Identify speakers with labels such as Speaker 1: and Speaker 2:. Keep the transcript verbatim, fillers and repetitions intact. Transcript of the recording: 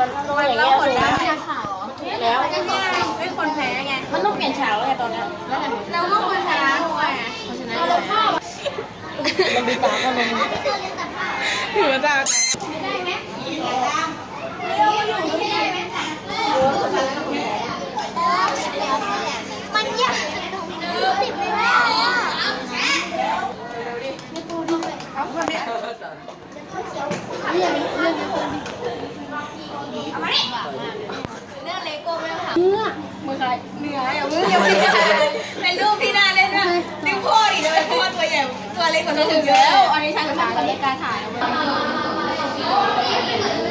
Speaker 1: มันแล้วคนได้แล้วไม่คนแพ้ไง
Speaker 2: มันต้องเปลี่ยนฉากแล้วไงตอนนี้
Speaker 1: แล้วก็คนชนะด้วยเพราะฉะนั้น
Speaker 2: มันดีตาก็ลง
Speaker 1: ถือว่าจะ
Speaker 3: มันยากติดไม่ได้เอามาดิเรื่องเลโก้ไม่ต้องทำเนื้อมือใครเนื้ออย่ามืออย่ามือเป็นรูปที่น่าเล่นนะนิ้วโป้ดิจะเป็นเพราะว่าตัวใหญ่ตัวเล็กกว่าตัวอื่นเยอะอันนี้ใช่หรือเปล่าตอนนี้การถ่าย